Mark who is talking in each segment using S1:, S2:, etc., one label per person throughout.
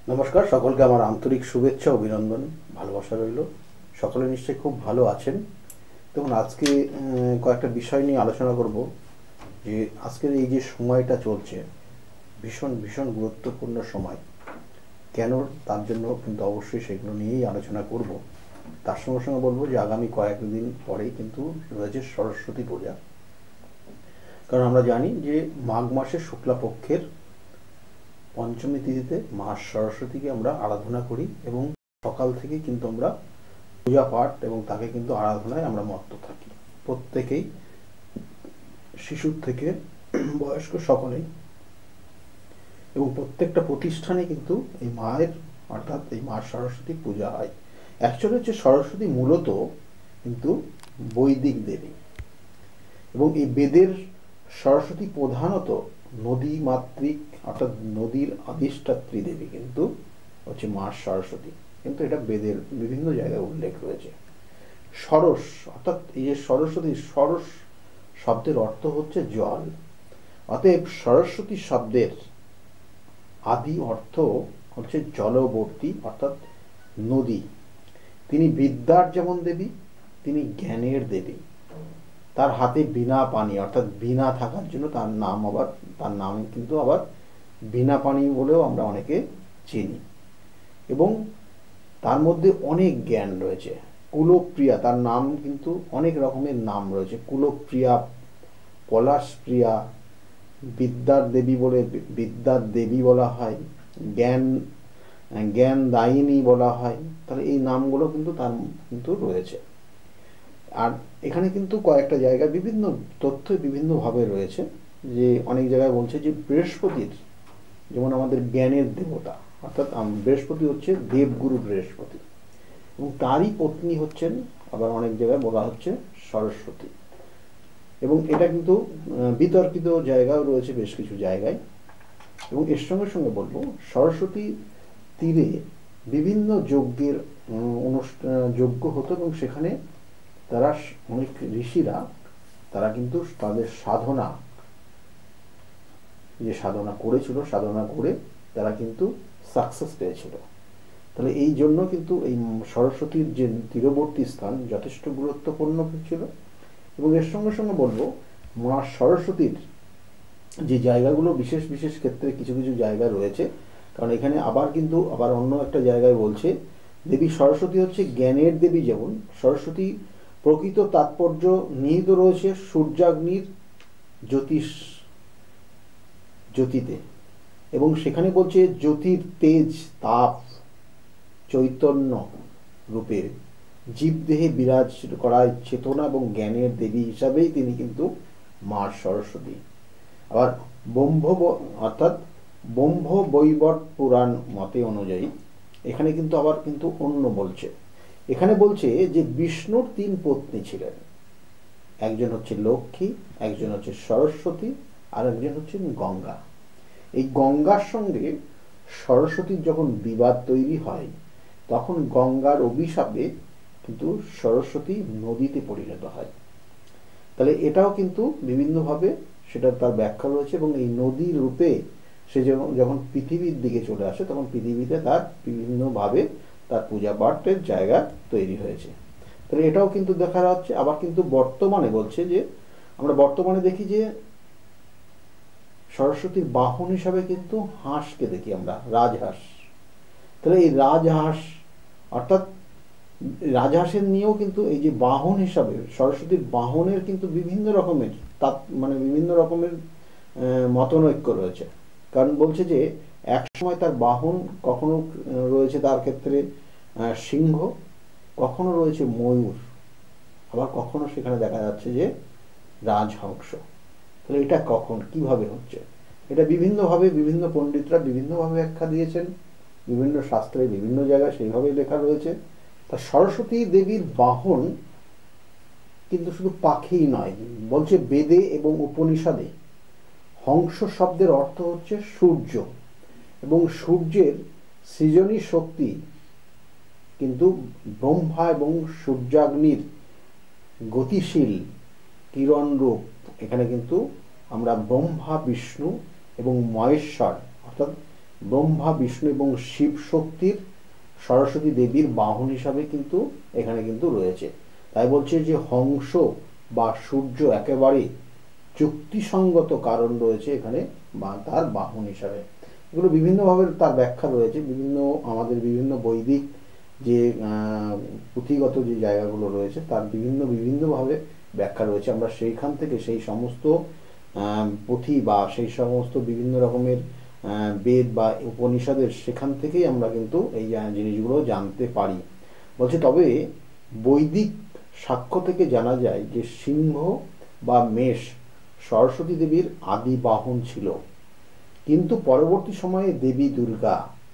S1: নমস্কার, সকলকে আমার আন্তরিক শুভেচ্ছা অভিনন্দন ভালোবাসা রইল। সকলে নিশ্চয়ই খুব ভালো আছেন। দেখুন, আজকে কয়েকটা বিষয় নিয়ে আলোচনা করব। যে আজকের এই যে সময়টা চলছে, ভীষণ ভীষণ গুরুত্বপূর্ণ সময় কেন, তার জন্য কিন্তু অবশ্যই সেগুলো নিয়েই আলোচনা করব। তার সঙ্গে সঙ্গে বলবো যে আগামী কয়েকদিন পরেই কিন্তু রয়েছে সরস্বতী পূজা। কারণ আমরা জানি যে মাঘ মাসের শুক্লাপক্ষের পঞ্চমী তিথিতে মা সরস্বতীকে আমরা আরাধনা করি এবং সকাল থেকে কিন্তু আমরা পূজা পাঠ এবং তাকে কিন্তু আরাধনায় আমরা মত্ত থাকি প্রত্যেকেই, শিশুর থেকে বয়স্ক সকলেই। এবং প্রত্যেকটা প্রতিষ্ঠানে কিন্তু এই মায়ের অর্থাৎ এই মা সরস্বতী পূজা হয়। অ্যাকচুয়ালি হচ্ছে সরস্বতী মূলত কিন্তু বৈদিক দেবী, এবং এই বেদের সরস্বতী প্রধানত নদী মাতৃক অর্থাৎ নদীর আদিষ্ঠাত্রী দেবী কিন্তু হচ্ছে মা সরস্বতী। কিন্তু এটা বেদের বিভিন্ন জায়গায় উল্লেখ রয়েছে। সরস অর্থাৎ এই যে সরস্বতী, সরস শব্দের অর্থ হচ্ছে জল। অতএব সরস্বতী শব্দের আদি অর্থ হচ্ছে জলবর্তী অর্থাৎ নদী। তিনি বিদ্যার যেমন দেবী, তিনি জ্ঞানের দেবী। তার হাতে বীণা পানি অর্থাৎ বীণা থাকার জন্য তার নাম কিন্তু আবার বীণা পানি বলেও আমরা অনেকে চিনি। এবং তার মধ্যে অনেক জ্ঞান রয়েছে। কুলপ্রিয়া, তার নাম কিন্তু অনেক রকমের নাম রয়েছে। কুলপ্রিয়া, পলাশপ্রিয়া, বিদ্যার দেবী বলে বিদ্যার দেবী বলা হয়, জ্ঞান দায়িনী বলা হয়। তাহলে এই নামগুলো কিন্তু তার কিন্তু রয়েছে। আর এখানে কিন্তু কয়েকটা জায়গায় বিভিন্ন তথ্য বিভিন্নভাবে রয়েছে। যে অনেক জায়গায় বলছে যে বৃহস্পতির, যেমন আমাদের জ্ঞানের দেবতা অর্থাৎ বৃহস্পতি হচ্ছে দেবগুরু বৃহস্পতি, এবং তারই পত্নী হচ্ছেন আবার অনেক জায়গায় বলা হচ্ছে সরস্বতী। এবং এটা কিন্তু বিতর্কিত জায়গাও রয়েছে বেশ কিছু জায়গায়। এবং এর সঙ্গে সঙ্গে বলবো, সরস্বতী তীরে বিভিন্ন যজ্ঞের যজ্ঞ হতো, এবং সেখানে তারা অনেক ঋষিরা তারা কিন্তু তাদের সাধনা করেছিল, সাধনা করে তারা কিন্তু সাকসেস পেয়েছিল। তাহলে এই জন্য কিন্তু এই সরস্বতীর যে তীরবর্তী স্থান যথেষ্ট গুরুত্বপূর্ণ ছিল। এবং এর সঙ্গে সঙ্গে বলবো, মা সরস্বতীর যে জায়গাগুলো বিশেষ বিশেষ ক্ষেত্রে কিছু কিছু জায়গা রয়েছে। কারণ এখানে আবার অন্য একটা জায়গায় বলছে দেবী সরস্বতী হচ্ছে জ্ঞানের দেবী। যেমন সরস্বতী প্রকৃত তাৎপর্য নিহিত রয়েছে সূর্যাগ্নির জ্যোতিতে, এবং সেখানে বলছে জ্যোতির তেজ, তাপ, চৈতন্য রূপে জীবদেহে বিরাজ করায় চেতনা এবং জ্ঞানের দেবী হিসাবেই তিনি কিন্তু মা সরস্বতী। আবার অর্থাৎ ব্রহ্ম বৈবর্ত পুরাণ মতে অনুযায়ী এখানে কিন্তু আবার কিন্তু অন্য বলছে। এখানে বলছে যে বিষ্ণুর 3 পত্নী ছিলেন। একজন হচ্ছে লক্ষ্মী, একজন হচ্ছে সরস্বতী, আর একজন হচ্ছেন গঙ্গা। এই গঙ্গার সঙ্গে সরস্বতীর যখন বিবাদ তৈরি হয়, তখন গঙ্গার অভিশাপে কিন্তু সরস্বতী নদীতে পরিণত হয়। তাহলে এটাও কিন্তু বিভিন্নভাবে সেটা তার ব্যাখ্যা রয়েছে। এবং এই নদীর রূপে সে যখন পৃথিবীর দিকে চলে আসে, তখন পৃথিবীতে তার বিভিন্নভাবে তার পূজা পাঠের জায়গা তৈরি হয়েছে। তাহলে এটাও কিন্তু দেখা যাচ্ছে। আবার কিন্তু বর্তমানে বলছে যে আমরা বর্তমানে দেখি যে সরস্বতীর বাহন হিসাবে কিন্তু হাঁসকে দেখি আমরা, রাজহাঁস। তাহলে এই রাজহাঁস অর্থাৎ রাজহাঁসের নিয়েও কিন্তু এই যে বাহন হিসাবে সরস্বতীর বাহনের কিন্তু বিভিন্ন রকমের বিভিন্ন রকমের মতনৈক্য রয়েছে। কারণ বলছে যে এক সময় তার বাহন কখনো রয়েছে তার ক্ষেত্রে সিংহ, কখনো রয়েছে ময়ূর, আবার কখনো সেখানে দেখা যাচ্ছে যে রাজহংস। তাহলে এটা কখন কিভাবে হচ্ছে, এটা বিভিন্নভাবে বিভিন্ন পণ্ডিতরা বিভিন্নভাবে ব্যাখ্যা দিয়েছেন। বিভিন্ন শাস্ত্রে বিভিন্ন জায়গায় সেইভাবেই লেখা রয়েছে। তা সরস্বতী দেবীর বাহন কিন্তু শুধু পাখিই নয়, বলছে বেদে এবং উপনিষদে হংস শব্দের অর্থ হচ্ছে সূর্য, এবং সূর্যের সৃজনী শক্তি কিন্তু ব্রহ্মা এবং সূর্যাগ্নির গতিশীল কিরণ রূপ। এখানে কিন্তু আমরা ব্রহ্মা, বিষ্ণু এবং মহেশ্বর অর্থাৎ ব্রহ্মা, বিষ্ণু এবং শিব শক্তির সরস্বতী দেবীর বাহন হিসাবে কিন্তু এখানে কিন্তু রয়েছে। তাই বলছে যে হংস বা সূর্য একেবারে যুক্তিসঙ্গত কারণ রয়েছে এখানে বা তার বাহন হিসাবে। এগুলো বিভিন্নভাবে তার ব্যাখ্যা রয়েছে, আমাদের বিভিন্ন বৈদিক যে পুঁথিগত যে জায়গাগুলো রয়েছে তার বিভিন্নভাবে ব্যাখ্যা রয়েছে। আমরা সেইখান থেকে সেই সমস্ত পুঁথি বা সেই সমস্ত বিভিন্ন রকমের বেদ বা উপনিষদের সেখান থেকেই আমরা কিন্তু এই জিনিসগুলো জানতে পারি। বলছে তবে বৈদিক সাক্ষ্য থেকে জানা যায় যে সিংহ বা মেষ সরস্বতী দেবীর আদি বাহন ছিল, কিন্তু পরবর্তী সময়ে দেবী দুর্গা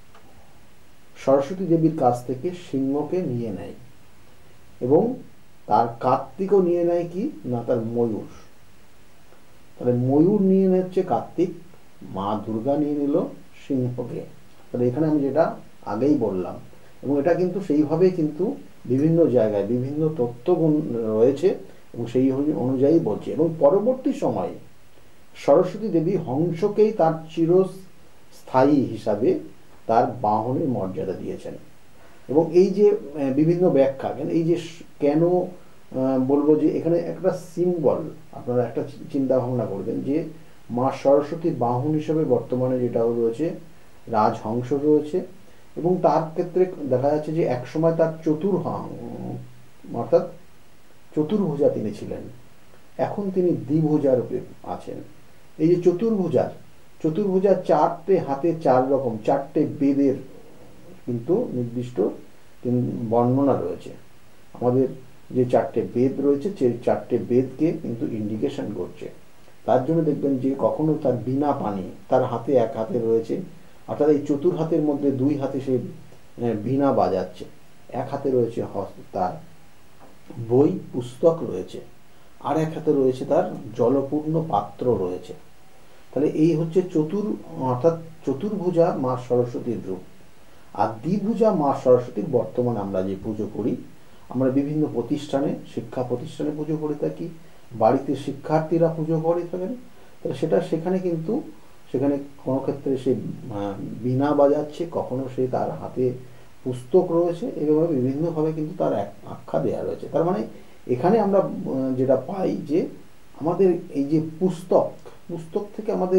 S1: সরস্বতী দেবীর কাছ থেকে সিংহকে নিয়ে নেয় এবং তার কার্তিকও নিয়ে নেয় কি না তার ময়ূর। তাহলে ময়ূর নিয়ে নিচ্ছে কার্তিক, মা দুর্গা নিয়ে নিল সিংহকে। তাহলে এখানে আমি যেটা আগেই বললাম, এবং এটা কিন্তু সেইভাবে কিন্তু বিভিন্ন জায়গায় বিভিন্ন তত্ত্বগুণ রয়েছে এবং সেই অনুযায়ী বলছে। এবং পরবর্তী সময়ে সরস্বতী দেবী হংসকেই তার চিরস্থায়ী হিসাবে তার বাহনের মর্যাদা দিয়েছেন। এবং এই যে বিভিন্ন ব্যাখ্যা, এই যে কেন বলবো যে এখানে একটা সিম্বল আপনারা একটা চিন্তা ভাবনা করবেন যে মা সরস্বতীর বাহন হিসেবে বর্তমানে যেটাও রয়েছে রাজহংস রয়েছে, এবং তার ক্ষেত্রে দেখা যাচ্ছে যে একসময় তার অর্থাৎ চতুর্ভুজা তিনি ছিলেন, এখন তিনি দ্বিভুজা রূপে আছেন। এই যে চতুর্ভুজার চারটে হাতে চার রকম চারটে বেদের কিন্তু নির্দিষ্ট বর্ণনা রয়েছে। আমাদের যে চারটে বেদ রয়েছে সেই চারটে বেদকে কিন্তু ইন্ডিকেশন করছে। তার জন্য দেখবেন যে কখনো তার বিনা পানি তার হাতে এক হাতে রয়েছে, অর্থাৎ এই চতুর হাতের মধ্যে দুই হাতে সে বীণা বাজাচ্ছে, এক হাতে রয়েছে তার বই পুস্তক রয়েছে, আর এক হাতে রয়েছে তার জলপূর্ণ পাত্র রয়েছে। তাহলে এই হচ্ছে অর্থাৎ চতুর্ভুজা মা সরস্বতীর রূপ। আর দ্বিভুজা মা সরস্বতীর বর্তমানে আমরা যে পুজো করি, আমরা বিভিন্ন প্রতিষ্ঠানে শিক্ষা প্রতিষ্ঠানে পুজো করে থাকি, বাড়িতে শিক্ষার্থীরা পুজো করে থাকেন। তাহলে সেখানে কিন্তু সেখানে কোনো ক্ষেত্রে সে বীণা বাজাচ্ছে, কখনো সে তার হাতে পুস্তক রয়েছে, এভাবে বিভিন্নভাবে কিন্তু তার আখ্যা দেওয়া রয়েছে। তার মানে এখানে আমরা যেটা পাই যে আমাদের এই যে পুস্তক থেকে আমাদের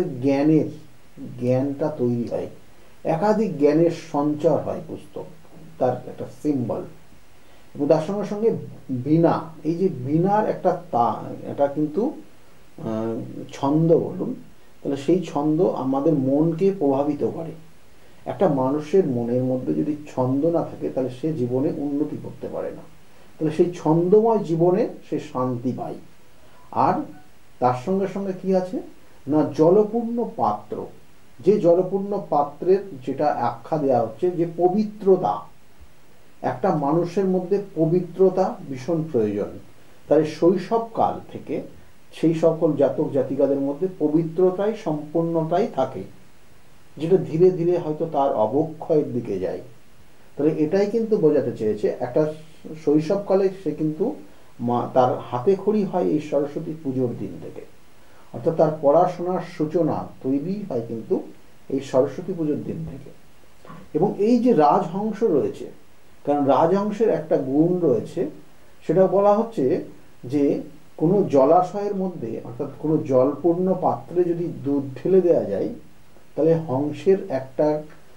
S1: জ্ঞানটা তৈরি হয়, একাধিক জ্ঞানের সঞ্চার হয় পুস্তক, তার একটা সিম্বল। এবং তার সঙ্গে সঙ্গে বীণা, এই যে বীণার এটা কিন্তু ছন্দ বলুন, তাহলে সেই ছন্দ আমাদের মনকে প্রভাবিত করে। একটা মানুষের মনের মধ্যে যদি ছন্দ না থাকে তাহলে সে জীবনে উন্নতি করতে পারে না, তাহলে সেই ছন্দময় জীবনে সে শান্তি পায়। আর তার সঙ্গে সঙ্গে কি আছে না জলপূর্ণ পাত্র, যে জলপূর্ণ পাত্রের যেটা আখ্যা দেওয়া হচ্ছে যে পবিত্রতা, একটা মানুষের মধ্যে পবিত্রতা ভীষণ প্রয়োজন। তাই শৈশবকাল থেকে সেই সকল জাতক জাতিকাদের মধ্যে পবিত্রতাই সম্পূর্ণতাই থাকে, যেটা ধীরে ধীরে হয়তো তার অবক্ষয়ের দিকে যায়। তাহলে এটাই কিন্তু বোঝাতে চেয়েছে, একটা শৈশবকালে সে কিন্তু তার হাতে খড়ি হয় এই সরস্বতী পুজোর দিন থেকে, অর্থাৎ তার পড়াশোনার সূচনা তৈরি হয় কিন্তু এই সরস্বতী পুজোর দিন থেকে। এবং এই যে রাজহংস রয়েছে, কারণ রাজহংসের একটা গুণ রয়েছে, সেটা বলা হচ্ছে যে কোনো জলাশয়ের মধ্যে অর্থাৎ কোনো জলপূর্ণ পাত্রে যদি দুধ ঢেলে দেওয়া যায়, তাহলে হংসের একটা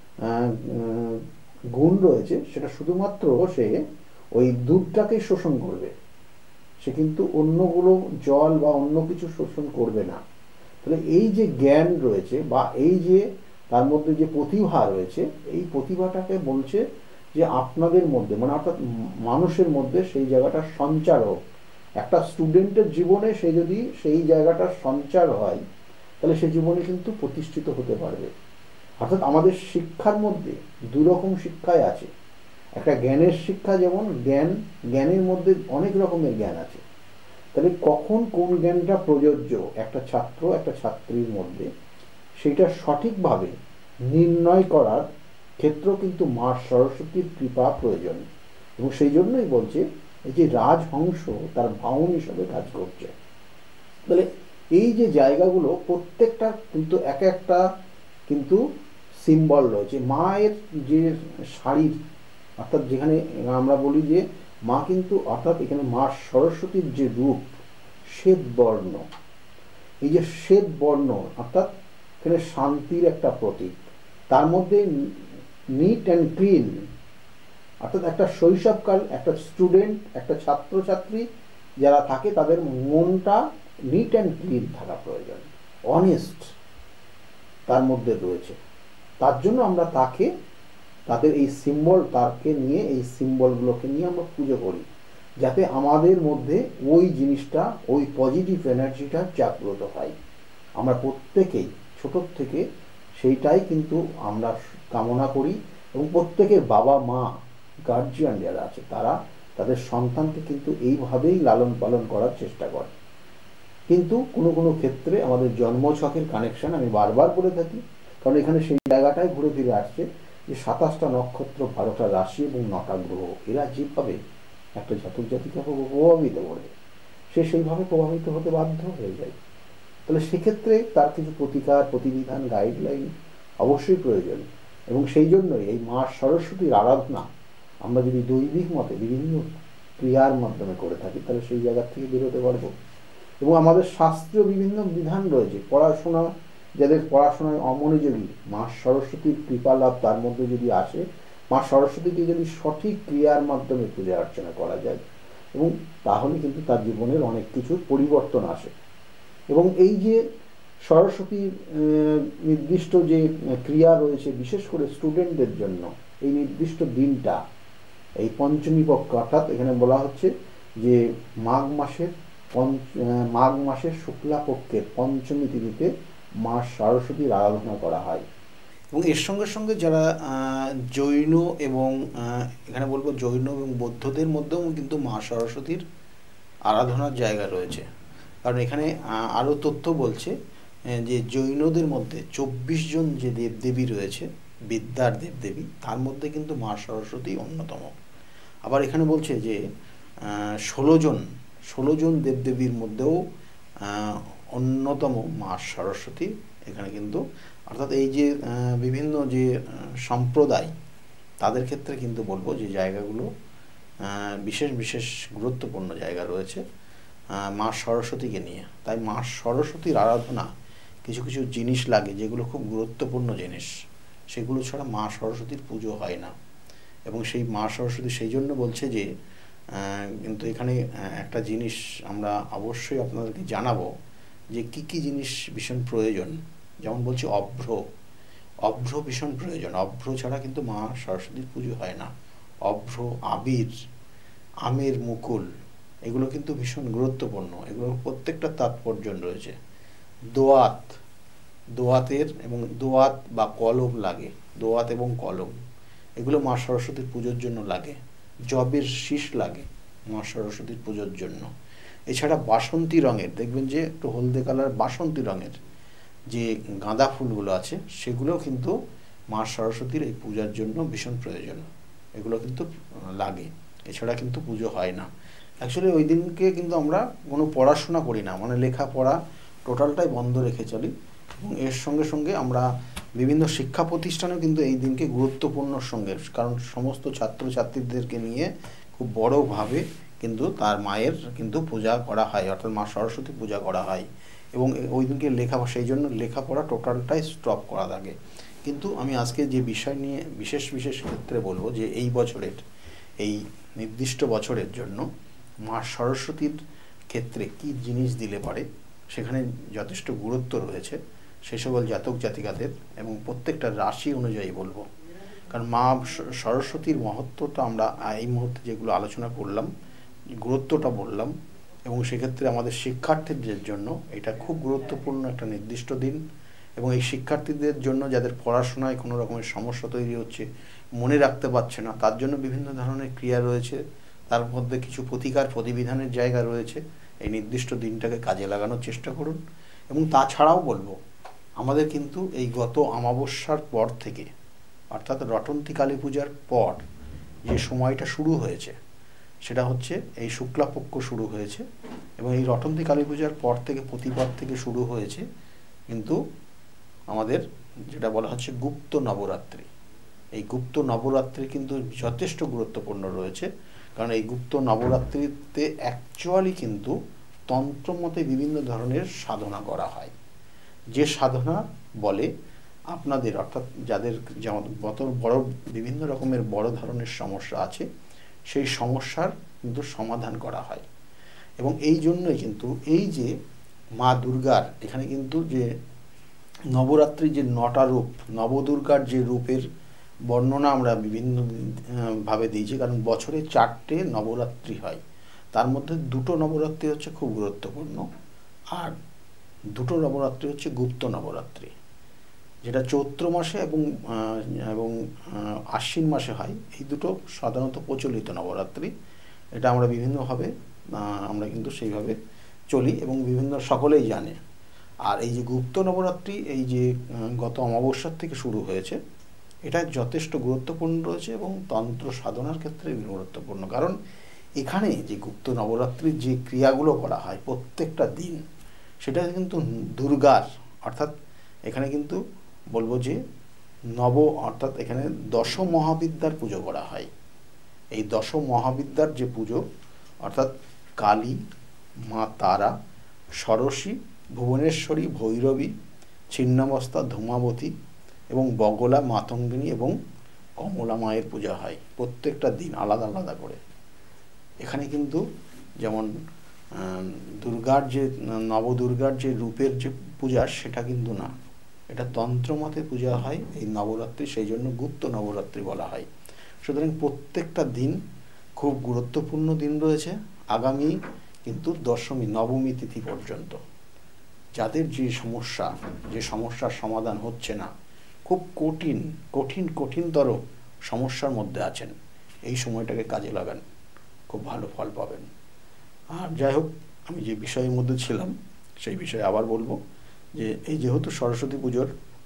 S1: গুণ রয়েছে, সেটা শুধুমাত্র সে ওই দুধটাকে শোষণ করবে, সে কিন্তু অন্যগুলো জল বা অন্য কিছু শোষণ করবে না। তাহলে এই যে জ্ঞান রয়েছে বা এই যে তার মধ্যে যে প্রতিভা রয়েছে, এই প্রতিভাটাকে বলছে যে আপনাদের মধ্যে মানে অর্থাৎ মানুষের মধ্যে সেই জায়গাটা সঞ্চার হোক। একটা স্টুডেন্টের জীবনে সে যদি সেই জায়গাটা সঞ্চার হয়, তাহলে সে জীবনে কিন্তু প্রতিষ্ঠিত হতে পারবে। অর্থাৎ আমাদের শিক্ষার মধ্যে দুরকম শিক্ষাই আছে, একটা জ্ঞানের শিক্ষা, যেমন জ্ঞানের মধ্যে অনেক রকমের জ্ঞান আছে। তাহলে কখন কোন জ্ঞানটা প্রযোজ্য একটা ছাত্র একটা ছাত্রীর মধ্যে, সেটা সঠিকভাবে নির্ণয় করার ক্ষেত্র কিন্তু মা সরস্বতীর কৃপা প্রয়োজন। এবং সেই জন্যই বলছে এই যে রাজহংস তার বাহন হিসাবে কাজ করছে। তাহলে এই যে জায়গাগুলো প্রত্যেকটা কিন্তু এক একটা কিন্তু সিম্বল রয়েছে। মায়ের যে শাড়ির, অর্থাৎ যেখানে আমরা বলি যে মা কিন্তু, অর্থাৎ এখানে মা সরস্বতীর যে রূপ শ্বেত বর্ণ, এই যে শ্বেত বর্ণ অর্থাৎ এখানে শান্তির একটা প্রতীক, তার মধ্যে নিট অ্যান্ড ক্লিন, অর্থাৎ একটা শৈশবকাল, একটা স্টুডেন্ট, একটা ছাত্রছাত্রী যারা থাকে তাদের মনটা নিট অ্যান্ড ক্লিন থাকা প্রয়োজন, অনেস্ট তার মধ্যে রয়েছে। তার জন্য আমরা তাকে, তাদের এই সিম্বল, তাকে নিয়ে, এই সিম্বলগুলোকে নিয়ে আমরা পুজো করি, যাতে আমাদের মধ্যে ওই জিনিসটা, ওই পজিটিভ এনার্জিটা জাগ্রত হয়। আমরা প্রত্যেকেই ছোটোর থেকে সেইটাই কিন্তু আমরা কামনা করি, এবং প্রত্যেকের বাবা মা গার্জিয়ান যারা আছে তারা তাদের সন্তানকে কিন্তু এইভাবেই লালন পালন করার চেষ্টা করে। কিন্তু কোনো কোনো ক্ষেত্রে আমাদের জন্মছকের কানেকশন আমি বারবার বলে থাকি, কারণ এখানে সেই জায়গাটায় ঘুরে ফিরে আসছে যে 27টা নক্ষত্র, 12টা রাশি এবং 9টা গ্রহ, এরা যেভাবে একটা জাতক জাতিকাকে প্রভাবিত করে, সে সেইভাবে প্রভাবিত হতে বাধ্য হয়ে যায়। তাহলে সেক্ষেত্রে তার কিছু প্রতিকার, প্রতিবিধান, গাইডলাইন অবশ্যই প্রয়োজন। এবং সেই জন্যই এই মা সরস্বতীর আরাধনা আমরা যদি দৈবিক মতে বিভিন্ন ক্রিয়ার মাধ্যমে করে থাকি, তাহলে সেই জায়গা থেকে বেরোতে পারবো। এবং আমাদের শাস্ত্রীয় বিভিন্ন বিধান রয়েছে, পড়াশোনা, যাদের পড়াশোনায় অমনোযোগী, মা সরস্বতীর কৃপা লাভ তার মধ্যে যদি আসে, মা সরস্বতীকে যদি সঠিক ক্রিয়ার মাধ্যমে পূজা অর্চনা করা যায়, এবং তাহলে কিন্তু তার জীবনের অনেক কিছু পরিবর্তন আসে। এবং এই যে সরস্বতীর নির্দিষ্ট যে ক্রিয়া রয়েছে, বিশেষ করে স্টুডেন্টদের জন্য এই নির্দিষ্ট দিনটা, এই পঞ্চমী পক্ষ, অর্থাৎ এখানে বলা হচ্ছে যে মাঘ মাসের শুক্লা পক্ষের পঞ্চমী তিথিতে মা সরস্বতীর আরাধনা করা হয়। এবং এর সঙ্গে সঙ্গে যারা জৈন এবং এখানে বলবো জৈন এবং বৌদ্ধদের মধ্যেও কিন্তু মা সরস্বতীর আরাধনার জায়গা রয়েছে। কারণ এখানে আরও তথ্য বলছে যে জৈনদের মধ্যে 24 জন যে দেবদেবী রয়েছে, বিদ্যার দেবদেবী, তার মধ্যে কিন্তু মা সরস্বতী অন্যতম। আবার এখানে বলছে যে 16 জন দেবদেবীর মধ্যেও অন্যতম মা সরস্বতী এখানে কিন্তু, অর্থাৎ এই যে বিভিন্ন যে সম্প্রদায়, তাদের ক্ষেত্রে কিন্তু বলবো যে জায়গাগুলো বিশেষ বিশেষ গুরুত্বপূর্ণ জায়গা রয়েছে মা সরস্বতীকে নিয়ে। তাই মা সরস্বতীর আরাধনা কিছু কিছু জিনিস লাগে যেগুলো খুব গুরুত্বপূর্ণ জিনিস, সেগুলো ছাড়া মা সরস্বতীর পুজো হয় না। এবং সেই মা সরস্বতী সেই জন্য বলছে যে কিন্তু এখানে একটা জিনিস আমরা অবশ্যই আপনাদেরকে জানাবো যে কি কি জিনিস ভীষণ প্রয়োজন। যেমন বলছি অভ্র ভীষণ প্রয়োজন, অভ্র ছাড়া কিন্তু মা সরস্বতীর পুজো হয় না। অভ্র, আবির, আমের মুকুল, এগুলো কিন্তু ভীষণ গুরুত্বপূর্ণ, এগুলোর প্রত্যেকটা তাৎপর্য রয়েছে। দোয়াতের এবং দোয়াত বা কলম লাগে, দোয়াত এবং কলম, এগুলো মা সরস্বতীর পুজোর জন্য লাগে। জবের শীষ লাগে মা সরস্বতীর পুজোর জন্য। এছাড়া বাসন্তী রঙের, দেখবেন যে একটু হলদে কালার বাসন্তী রঙের যে গাঁদা ফুলগুলো আছে, সেগুলোও কিন্তু মা সরস্বতীর এই পূজার জন্য ভীষণ প্রয়োজন, এগুলো কিন্তু লাগে, এছাড়া কিন্তু পুজো হয় না। অ্যাকচুয়ালি ওই দিনকে কিন্তু আমরা কোনো পড়াশোনা করি না, মানে লেখাপড়া টোটালটাই বন্ধ রেখে চলি। এবং এর সঙ্গে সঙ্গে আমরা বিভিন্ন শিক্ষা প্রতিষ্ঠানেও কিন্তু এই দিনকে গুরুত্বপূর্ণ সঙ্গে, কারণ সমস্ত ছাত্রছাত্রীদেরকে নিয়ে খুব বড়োভাবে কিন্তু তার মায়ের কিন্তু পূজা করা হয়, অর্থাৎ মা সরস্বতী পূজা করা হয়। এবং ওই দিনকে সেই জন্য লেখাপড়া টোটালটাই স্টপ করা থাকে। কিন্তু আমি আজকে যে বিষয় নিয়ে বিশেষ বিশেষ ক্ষেত্রে বলবো যে এই বছরের, এই নির্দিষ্ট বছরের জন্য মা সরস্বতীর ক্ষেত্রে কি জিনিস দিলে পারে সেখানে যথেষ্ট গুরুত্ব রয়েছে সে সকল জাতক জাতিকাদের, এবং প্রত্যেকটা রাশি অনুযায়ী বলবো। কারণ মা সরস্বতীর মহত্বটা আমরা এই মুহূর্তে যেগুলো আলোচনা করলাম, গুরুত্বটা বললাম, এবং সেক্ষেত্রে আমাদের শিক্ষার্থীদের জন্য এটা খুব গুরুত্বপূর্ণ একটা নির্দিষ্ট দিন। এবং এই শিক্ষার্থীদের জন্য যাদের পড়াশোনায় কোনো রকমের সমস্যা তৈরি হচ্ছে, মনে রাখতে পারছে না, তার জন্য বিভিন্ন ধরনের ক্রিয়া রয়েছে, তার মধ্যে কিছু প্রতিকার প্রতিবিধানের জায়গা রয়েছে। এই নির্দিষ্ট দিনটাকে কাজে লাগানোর চেষ্টা করুন। এবং তাছাড়াও বলবো আমাদের কিন্তু এই গত অমাবস্যার পর থেকে, অর্থাৎ রটন্তী কালী পূজার পর যে সময়টা শুরু হয়েছে, সেটা হচ্ছে এই শুক্লাপক্ষ শুরু হয়েছে। এবং এই রটন্তী কালী পূজার পর থেকে, প্রতিপদ থেকে শুরু হয়েছে কিন্তু আমাদের যেটা বলা হচ্ছে গুপ্ত নবরাত্রি। এই গুপ্ত নবরাত্রি কিন্তু যথেষ্ট গুরুত্বপূর্ণ রয়েছে, কারণ এই গুপ্ত নবরাত্রিতে অ্যাকচুয়ালি কিন্তু তন্ত্রমতে বিভিন্ন ধরনের সাধনা করা হয়, যে সাধনা বলে আপনাদের অর্থাৎ যাদের যেমন বড় বিভিন্ন রকমের বড় ধরনের সমস্যা আছে সেই সমস্যার কিন্তু সমাধান করা হয়। এবং এই জন্যই কিন্তু এই যে মা দুর্গার এখানে কিন্তু যে নবরাত্রির যে 9টা রূপ, নবদুর্গার যে রূপের বর্ণনা আমরা বিভিন্ন ভাবে দিয়েছি, কারণ বছরে 4টে নবরাত্রি হয়, তার মধ্যে 2টো নবরাত্রি হচ্ছে খুব গুরুত্বপূর্ণ, আর 2টো নবরাত্রি হচ্ছে গুপ্ত নবরাত্রি, যেটা চৈত্র মাসে এবং আশ্বিন মাসে হয়। এই দুটো সাধারণত প্রচলিত নবরাত্রি, এটা আমরা বিভিন্নভাবে আমরা কিন্তু সেইভাবে চলি এবং বিভিন্ন সকলেই জানে। আর এই যে গুপ্ত নবরাত্রি এই যে গত অমাবস্যার থেকে শুরু হয়েছে, এটা যথেষ্ট গুরুত্বপূর্ণ রয়েছে এবং তন্ত্র সাধনার ক্ষেত্রে গুরুত্বপূর্ণ, কারণ এখানে যে গুপ্ত নবরাত্রির যে ক্রিয়াগুলো করা হয় প্রত্যেকটা দিন, সেটা কিন্তু দুর্গার অর্থাৎ এখানে কিন্তু বলবো যে অর্থাৎ এখানে 10 মহাবিদ্যার পুজো করা হয়। এই 10 মহাবিদ্যার যে পুজো অর্থাৎ কালী, মা তারা, ষোড়শী, ভুবনেশ্বরী, ভৈরবী, ছিন্নমস্তা, ধূমাবতী এবং বগলা, মাতঙ্গিনী এবং কমলা মায়ের পূজা হয় প্রত্যেকটা দিন আলাদা আলাদা করে। এখানে কিন্তু যেমন দুর্গার যে নবদুর্গার যে রূপের যে পূজা সেটা কিন্তু না, এটা তন্ত্রমতে পূজা হয় এই নবরাত্রি, সেই জন্য গুপ্ত নবরাত্রি বলা হয়। সুতরাং প্রত্যেকটা দিন খুব গুরুত্বপূর্ণ দিন রয়েছে। আগামী কিন্তু দশমী নবমী তিথি পর্যন্ত যাদের যে সমস্যার সমাধান হচ্ছে না, খুব কঠিনতর সমস্যার মধ্যে আছেন, এই সময়টাকে কাজে লাগান, খুব ভালো ফল পাবেন। আর যাই হোক, আমি যে বিষয়ের মধ্যে ছিলাম সেই বিষয়ে আবার বলবো যে এই যেহেতু সরস্বতী পুজোর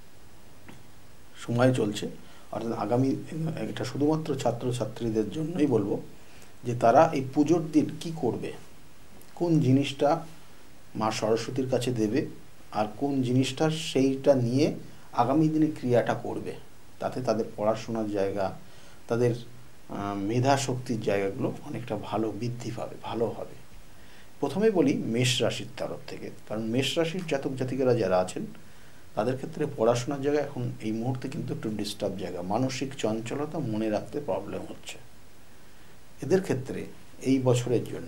S1: সময় চলছে, অর্থাৎ আগামী এটা শুধুমাত্র ছাত্রছাত্রীদের জন্যই বলবো যে তারা এই পুজোর দিন কি করবে, কোন জিনিসটা মা সরস্বতীর কাছে দেবে আর কোন জিনিসটা সেইটা নিয়ে আগামী দিনে ক্রিয়াটা করবে, তাতে তাদের পড়াশোনার জায়গা, তাদের মেধা শক্তির জায়গাগুলো অনেকটা ভালো বৃদ্ধি পাবে, ভালো হবে। প্রথমে বলি মেষ রাশির তরফ থেকে, কারণ মেষ রাশির জাতক জাতিকারা যারা আছেন তাদের ক্ষেত্রে পড়াশোনার জায়গা এখন এই মুহূর্তে কিন্তু একটু ডিস্টার্ব জায়গা, মানসিক চঞ্চলতা, মনে রাখতে প্রবলেম হচ্ছে। এদের ক্ষেত্রে এই বছরের জন্য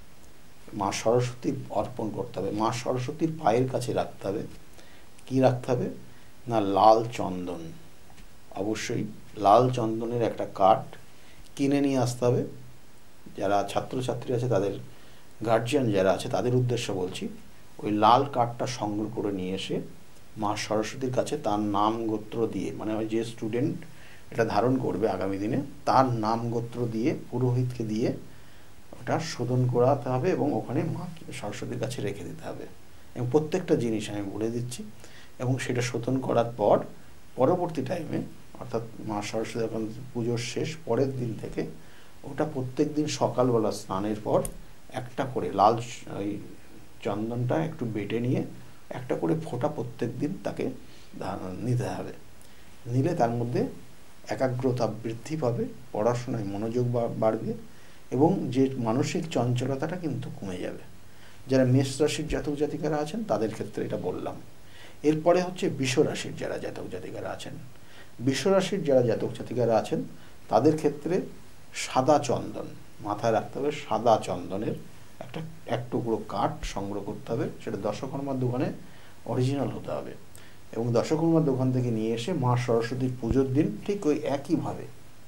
S1: মা সরস্বতীর অর্পণ করতে হবে, মা সরস্বতীর পায়ের কাছে রাখতে হবে। কি রাখতে হবে না, লাল চন্দন, অবশ্যই লাল চন্দনের একটা কাঠ কিনে নিয়ে আসতে হবে। যারা ছাত্রছাত্রী আছে তাদের গার্জিয়ান যারা আছে তাদের উদ্দেশ্যে বলছি, ওই লাল কাঠটা সংগ্রহ করে নিয়ে এসে মা সরস্বতীর কাছে তার নাম গোত্র দিয়ে, মানে ওই যে স্টুডেন্ট এটা ধারণ করবে আগামী দিনে তার নাম গোত্র দিয়ে পুরোহিতকে দিয়ে ওটা শোধন করাতে হবে এবং ওখানে মা সরস্বতীর কাছে রেখে দিতে হবে। এবং প্রত্যেকটা জিনিস আমি বলে দিচ্ছি, এবং সেটা শোধন করার পর পরবর্তী টাইমে অর্থাৎ মা সরস্বতী যখন পুজোর শেষ পরের দিন থেকে ওটা প্রত্যেক দিন সকালবেলা স্নানের পর একটা করে লাল ওই চন্দনটা একটু বেটে নিয়ে একটা করে ফোঁটা প্রত্যেক দিন তাকে নিতে হবে। নিলে তার মধ্যে একাগ্রতা বৃদ্ধি পাবে, পড়াশোনায় মনোযোগ বাড়বে এবং যে মানসিক চঞ্চলতাটা কিন্তু কমে যাবে। যারা মেষ রাশির জাতক জাতিকারা আছেন তাদের ক্ষেত্রে এটা বললাম। এরপরে হচ্ছে বৃষ রাশির যারা জাতক জাতিকারা আছেন, বৃষ রাশির যারা জাতক জাতিকারা আছেন তাদের ক্ষেত্রে সাদা চন্দন মাথায় রাখতে হবে, সাদা চন্দনের এক টুকরো কাঠ সংগ্রহ করতে হবে, সেটা দশকর্মার দোকানে অরিজিনাল হতে হবে এবং দশকর্মার দোকান থেকে নিয়ে এসে মা সরস্বতীর পুজোর দিন ঠিক ওই একইভাবে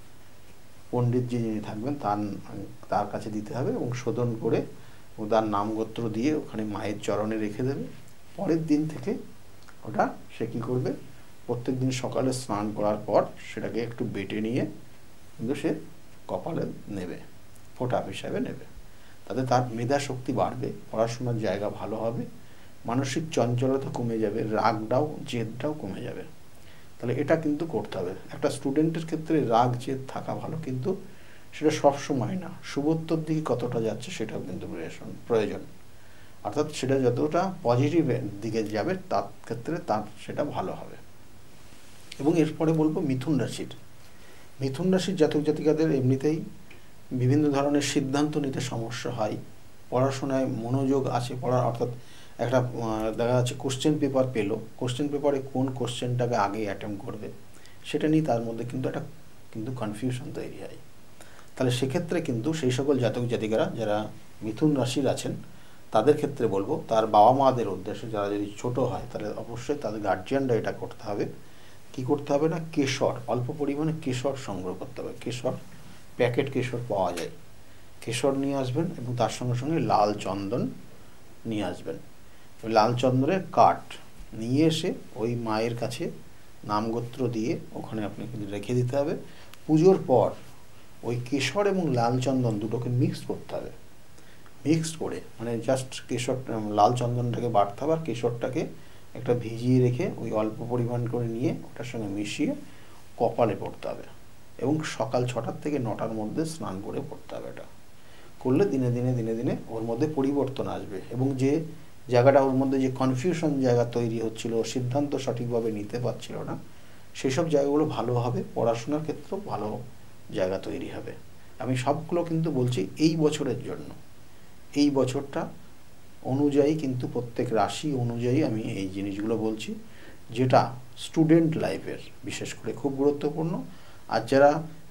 S1: পণ্ডিত যিনি থাকবেন তার কাছে দিতে হবে এবং শোধন করে তার নাম গোত্র দিয়ে ওখানে মায়ের চরণে রেখে দেবে। পরের দিন থেকে ওটা সে কী করবে, প্রত্যেক দিন সকালে স্নান করার পর সেটাকে একটু বেটে নিয়ে কিন্তু সে কপালে নেবে, ফোঁটা হিসাবে নেবে। তাতে তার মেধা শক্তি বাড়বে, পড়াশোনার জায়গা ভালো হবে, মানসিক চঞ্চলতা কমে যাবে, রাগটাও জেদটাও কমে যাবে। তাহলে এটা কিন্তু করতে হবে। একটা স্টুডেন্টের ক্ষেত্রে রাগ জেদ থাকা ভালো, কিন্তু সেটা সব সময় না, শুভত্বর দিকে কতটা যাচ্ছে সেটাও কিন্তু প্রয়োজন। অর্থাৎ সেটা যতটা পজিটিভ দিকে যাবে তার ক্ষেত্রে তার সেটা ভালো হবে। এবং এরপরে বলবো মিথুন রাশির। মিথুন রাশির জাতক জাতিকাদের এমনিতেই বিভিন্ন ধরনের সিদ্ধান্ত নিতে সমস্যা হয়, পড়াশোনায় মনোযোগ আছে পড়ার, অর্থাৎ একটা দেখা যাচ্ছে কোশ্চেন পেপার পেলো, কোশ্চেন পেপারে কোন কোশ্চেনটাকে আগে অ্যাটেম্প করবে সেটা নিয়ে তার মধ্যে কিন্তু একটা কনফিউশন তৈরি হয়। তাহলে সেক্ষেত্রে কিন্তু সেই সকল জাতক জাতিকারা যারা মিথুন রাশির আছেন তাদের ক্ষেত্রে বলবো তার বাবা মাদের উদ্দেশ্যে, যারা যদি ছোট হয় তাহলে অবশ্যই তাদের গার্জিয়ানরা এটা করতে হবে। কি করতে হবে না, কেশর, অল্প পরিমাণে কেশর সংগ্রহ করতে হবে। কেশর, প্যাকেট কেশর পাওয়া যায়, কেশর নিয়ে আসবেন এবং তার সঙ্গে সঙ্গে লাল চন্দন নিয়ে আসবেন। লাল চন্দনের কাঠ নিয়ে এসে ওই মায়ের কাছে নামগোত্র দিয়ে ওখানে আপনাকে রেখে দিতে হবে। পুজোর পর ওই কেশর এবং লাল চন্দন দুটোকে মিক্স করতে হবে। মিক্সড করে মানে জাস্ট কেশর লাল চন্দনটাকে বাটতে হবে আর কেশরটাকে একটা ভিজিয়ে রেখে ওই অল্প পরিমাণ করে নিয়ে ওটার সঙ্গে মিশিয়ে কপালে পড়তে হবে এবং সকাল 6টা থেকে 9টার মধ্যে স্নান করে পড়তে হবে। এটা করলে দিনে দিনে দিনে দিনে ওর মধ্যে পরিবর্তন আসবে এবং যে জায়গাটা ওর মধ্যে যে কনফিউশন জায়গা তৈরি হচ্ছিল, সিদ্ধান্ত সঠিকভাবে নিতে পারছিল না, সেসব জায়গাগুলো ভালো হবে, পড়াশোনার ক্ষেত্রেও ভালো জায়গা তৈরি হবে। আমি সবগুলো কিন্তু বলছি এই বছরের জন্য, এই বছরটা অনুযায়ী কিন্তু প্রত্যেক রাশি অনুযায়ী আমি এই জিনিসগুলো বলছি, যেটা স্টুডেন্ট লাইফের বিশেষ করে খুব গুরুত্বপূর্ণ। আর যারা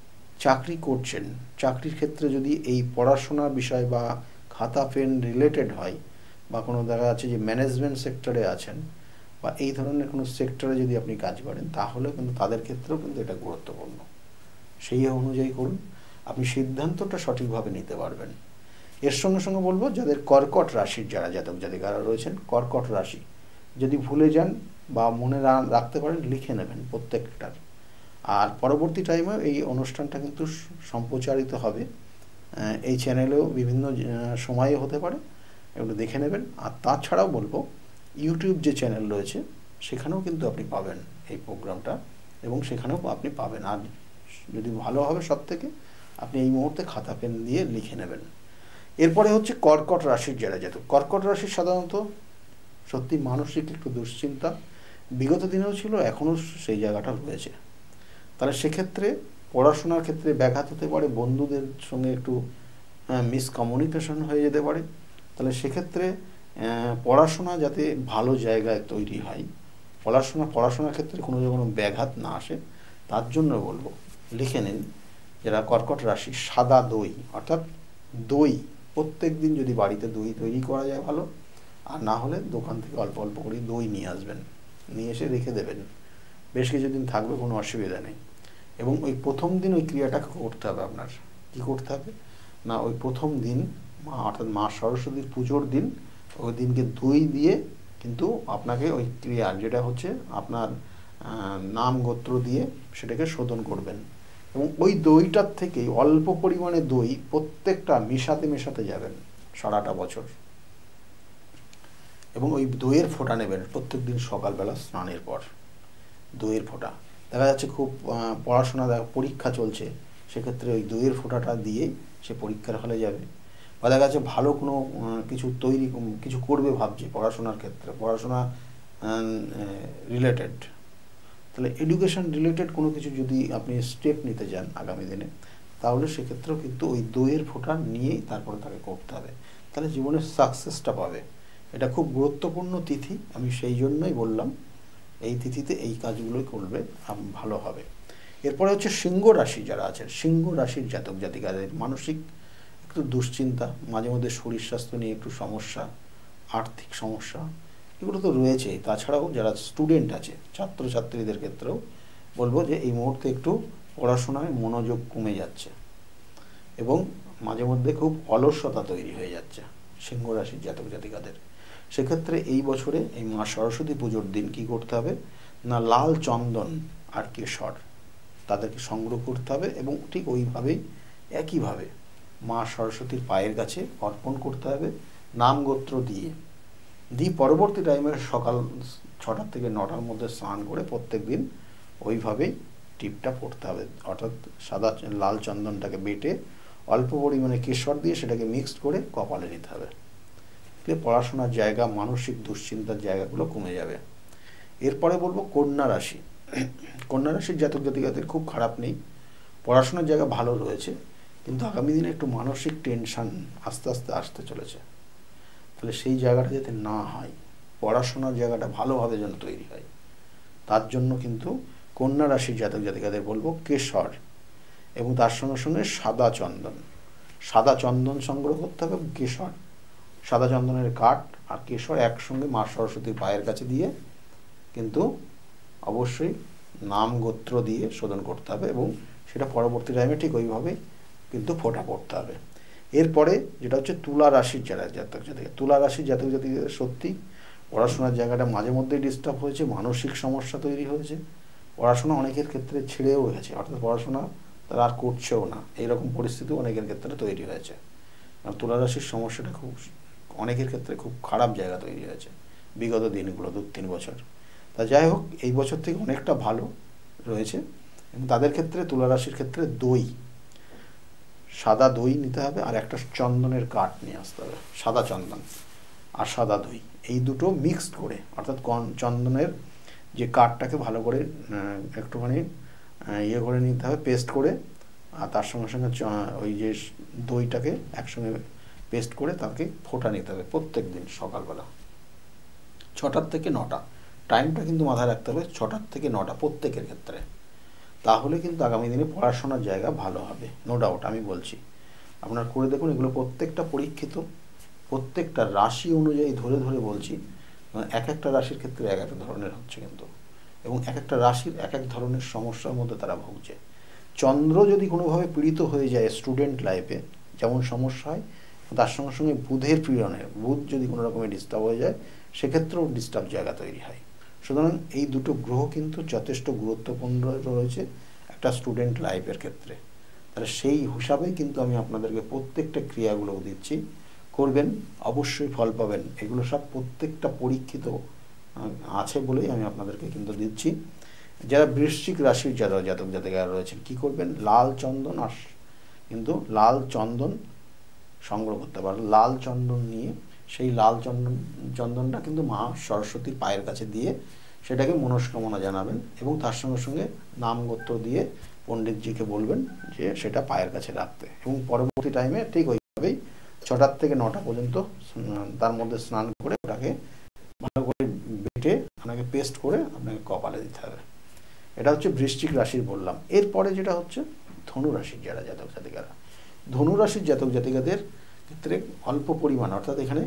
S1: চাকরি করছেন, চাকরির ক্ষেত্রে যদি এই পড়াশোনার বিষয় বা খাতা পেন রিলেটেড হয় বা কোনো দেখা যাচ্ছে যে ম্যানেজমেন্ট সেক্টরে আছেন বা এই ধরনের কোনো সেক্টরে যদি আপনি কাজ করেন তাহলে কিন্তু তাদের ক্ষেত্রেও কিন্তু এটা গুরুত্বপূর্ণ। সেই অনুযায়ী করুন, আপনি সিদ্ধান্তটা সঠিকভাবে নিতে পারবেন। এর সঙ্গে সঙ্গে বলবো যাদের কর্কট রাশির যারা জাতক জাতিকারা রয়েছেন, কর্কট রাশি যদি ভুলে যান বা মনে রাখতে পারেন লিখে নেবেন প্রত্যেকটার। আর পরবর্তী টাইমে এই অনুষ্ঠানটা কিন্তু সম্প্রচারিত হবে এই চ্যানেলেও বিভিন্ন সময়ে হতে পারে, এগুলো দেখে নেবেন। আর তাছাড়াও বলবো ইউটিউব যে চ্যানেল রয়েছে সেখানেও কিন্তু আপনি পাবেন এই প্রোগ্রামটা এবং সেখানেও আপনি পাবেন। আর যদি ভালো হবে সব থেকে আপনি এই মুহূর্তে খাতা পেন দিয়ে লিখে নেবেন। এরপরে হচ্ছে কর্কট রাশির যারা জাতক, কর্কট রাশির সাধারণত সত্যি মানসিক একটু দুশ্চিন্তা বিগত দিনেও ছিল, এখনও সেই জায়গাটা রয়েছে। তাহলে সেক্ষেত্রে পড়াশোনার ক্ষেত্রে ব্যাঘাত হতে পারে, বন্ধুদের সঙ্গে একটু মিসকমিউনিকেশন হয়ে যেতে পারে। তাহলে সেক্ষেত্রে পড়াশোনা যাতে ভালো জায়গায় তৈরি হয়, পড়াশোনার ক্ষেত্রে কোনো ব্যাঘাত না আসে তার জন্য বলবো লিখে নিন যারা কর্কট রাশি, সাদা দই, অর্থাৎ দই প্রত্যেক দিন যদি বাড়িতে দই তৈরি করা যায় ভালো, আর না হলে দোকান থেকে অল্প অল্প করে দই নিয়ে আসবেন, নিয়ে এসে রেখে দেবেন, বেশ কিছুদিন থাকবে, কোনো অসুবিধা নেই। এবং ওই প্রথম দিন ওই ক্রিয়াটাকে করতে হবে। আপনার কী করতে হবে না, ওই প্রথম দিন অর্থাৎ মা সরস্বতীর পুজোর দিন ওই দিনকে দই দিয়ে কিন্তু আপনাকে ওই ক্রিয়া যেটা হচ্ছে আপনার নাম গোত্র দিয়ে সেটাকে শোধন করবেন এবং ওই দইটার থেকেই অল্প পরিমাণে দই প্রত্যেকটা মেশাতে যাবেন সারাটা বছর এবং ওই দইয়ের ফোঁটা নেবেন প্রত্যেক দিন সকালবেলা স্নানের পর। দইয়ের ফোঁটা দেখা যাচ্ছে খুব পড়াশোনা পরীক্ষা চলছে, সেক্ষেত্রে ওই দইয়ের ফোঁটাটা দিয়ে সে পরীক্ষার হলে যাবে। বা দেখা যাচ্ছে ভালো কোনো কিছু করবে ভাবছে পড়াশোনার ক্ষেত্রে, পড়াশোনা রিলেটেড, তাহলে এডুকেশন রিলেটেড কোনো কিছু যদি আপনি স্টেপ নিতে যান আগামী দিনে, তাহলে সেক্ষেত্রেও কিন্তু ওই দইয়ের ফোঁটা নিয়েই তারপরে তাকে করতে হবে, তাহলে জীবনের সাকসেসটা পাবে। এটা খুব গুরুত্বপূর্ণ তিথি, আমি সেই জন্যই বললাম এই তিথিতে এই কাজগুলোই করবে ভালো হবে। এরপরে হচ্ছে সিংহ রাশি যারা আছেন, সিংহ রাশির জাতক জাতিকাদের মানসিক একটু দুশ্চিন্তা, মাঝে মধ্যে শরীর স্বাস্থ্য নিয়ে একটু সমস্যা, আর্থিক সমস্যা, এগুলো তো রয়েছেই। তাছাড়াও যারা স্টুডেন্ট আছে, ছাত্রছাত্রীদের ক্ষেত্রেও বলবো যে এই মুহূর্তে একটু পড়াশোনায় মনোযোগ কমে যাচ্ছে এবং মাঝে মধ্যে খুব অলসতা তৈরি হয়ে যাচ্ছে সিংহ রাশির জাতক জাতিকাদের। সেক্ষেত্রে এই বছরে এই মা সরস্বতী পুজোর দিন কী করতে হবে না, লাল চন্দন আর কেশর তাদেরকে সংগ্রহ করতে হবে এবং ঠিক ওইভাবেই একইভাবে মা সরস্বতীর পায়ের কাছে অর্পণ করতে হবে নাম গোত্র দিয়ে পরবর্তী টাইমে সকাল 6টা থেকে 9টার মধ্যে স্নান করে প্রত্যেক দিন ওইভাবেই টিপটা পড়তে হবে, অর্থাৎ সাদা লাল চন্দনটাকে বেটে অল্প পরিমাণে কেশর দিয়ে সেটাকে মিক্সড করে কপালে নিতে হবে। পড়াশোনার জায়গা, মানসিক দুশ্চিন্তার জায়গাগুলো কমে যাবে। এরপরে বলবো কন্যা রাশি। কন্যা রাশির জাতক জাতিকাদের খুব খারাপ নেই, পড়াশোনার জায়গা ভালো রয়েছে, কিন্তু আগামী দিনে একটু মানসিক টেনশন আস্তে আস্তে আসতে চলেছে। তাহলে সেই জায়গাটা যাতে না হয়, পড়াশোনার জায়গাটা ভালোভাবে যেন তৈরি হয়, তার জন্য কিন্তু কন্যা রাশির জাতক জাতিকাদের বলবো কেশর এবং তার সঙ্গে সঙ্গে সাদা চন্দন। সাদা চন্দন সংগ্রহ করতে হবে, কেশর, সাদা চন্দনের কাঠ আর কেশর একসঙ্গে মা সরস্বতীর পায়ের কাছে দিয়ে কিন্তু অবশ্যই নাম গোত্র দিয়ে শোধন করতে হবে, এবং সেটা পরবর্তী টাইমে ঠিক ওইভাবেই কিন্তু ফোঁটা পড়তে হবে। এরপরে যেটা হচ্ছে তুলা রাশির যারা জাতক জাতিকা, তুলা রাশির জাতক জাতিকাদের সত্যি পড়াশোনার জায়গাটা মাঝে মধ্যেই ডিস্টার্ব হয়েছে, মানসিক সমস্যা তৈরি হয়েছে, পড়াশোনা অনেকের ক্ষেত্রে ছেড়েও গেছে, অর্থাৎ পড়াশোনা তারা আর করছেও না, এইরকম পরিস্থিতি অনেকের ক্ষেত্রে তৈরি হয়েছে। কারণ তুলা রাশির সমস্যাটা খুব অনেকের ক্ষেত্রে খুব খারাপ জায়গা তৈরি হয়েছে বিগত দিনগুলো 2-3 বছর। তা যাই হোক, এই বছর থেকে অনেকটা ভালো রয়েছে, এবং তাদের ক্ষেত্রে তুলা রাশির ক্ষেত্রে দই, সাদা দই নিতে হবে আর একটা চন্দনের কাঠ নিয়ে আসতে হবে, সাদা চন্দন আর সাদা দই এই দুটো মিক্সড করে, অর্থাৎ চন্দনের যে কাঠটাকে ভালো করে একটুখানি ইয়ে করে নিতে হবে, পেস্ট করে, আর তার সঙ্গে সঙ্গে ওই যে দইটাকে একসঙ্গে পেস্ট করে তাকে ফোঁটা নিতে হবে প্রত্যেক দিন সকালবেলা 6টার থেকে 9টা। টাইমটা কিন্তু মাথায় রাখতে হবে, 6টার থেকে 9টা প্রত্যেকের ক্ষেত্রে। তাহলে কিন্তু আগামী দিনে পড়াশোনার জায়গা ভালো হবে, নো ডাউট। আমি বলছি আপনার করে দেখুন, এগুলো প্রত্যেকটা পরীক্ষিত, প্রত্যেকটা রাশি অনুযায়ী ধরে ধরে বলছি, এক একটা রাশির ক্ষেত্রে এক এক ধরনের হচ্ছে কিন্তু, এবং এক একটা রাশির এক এক ধরনের সমস্যার মধ্যে তারা ভুগছে। চন্দ্র যদি কোনোভাবে পীড়িত হয়ে যায় স্টুডেন্ট লাইফে যেমন সমস্যা হয়, তার সঙ্গে সঙ্গে বুধের পীড়নে, বুধ যদি কোনো রকমের ডিস্টার্ব হয়ে যায় সেক্ষেত্রেও ডিস্টার্ব জায়গা তৈরি হয়। সুতরাং এই দুটো গ্রহ কিন্তু যথেষ্ট গুরুত্বপূর্ণ রয়েছে একটা স্টুডেন্ট লাইফের ক্ষেত্রে। তাহলে সেই হিসাবেই কিন্তু আমি আপনাদেরকে প্রত্যেকটা ক্রিয়াগুলো দিচ্ছি, করবেন অবশ্যই ফল পাবেন। এগুলো সব প্রত্যেকটা পরীক্ষিত আছে বলেই আমি আপনাদেরকে কিন্তু দিচ্ছি। যারা বৃশ্চিক রাশির জাতক জাতিকারা রয়েছেন কি করবেন, লাল চন্দন আর কিন্তু লাল চন্দন সংগ্রহ করতে পারেন। লাল চন্দন নিয়ে সেই লাল চন্দনটা কিন্তু মা সরস্বতীর পায়ের কাছে দিয়ে সেটাকে মনস্কামনা জানাবেন, এবং তার সঙ্গে সঙ্গে নাম গোত্র দিয়ে পণ্ডিতজিকে বলবেন যে সেটা পায়ের কাছে রাখতে, এবং পরবর্তী টাইমে ঠিক ওইভাবেই 6টার থেকে 9টা পর্যন্ত তার মধ্যে স্নান করে ওটাকে ভালো করে বেটে আপনাকে পেস্ট করে আপনাকে কপালে দিতে হবে। এটা হচ্ছে বৃশ্চিক রাশির বললাম। এরপরে যেটা হচ্ছে ধনু রাশির যারা জাতক জাতিকারা, ধনু রাশির জাতক জাতিকাদের ক্ষেত্রে অল্প পরিমাণ, অর্থাৎ এখানে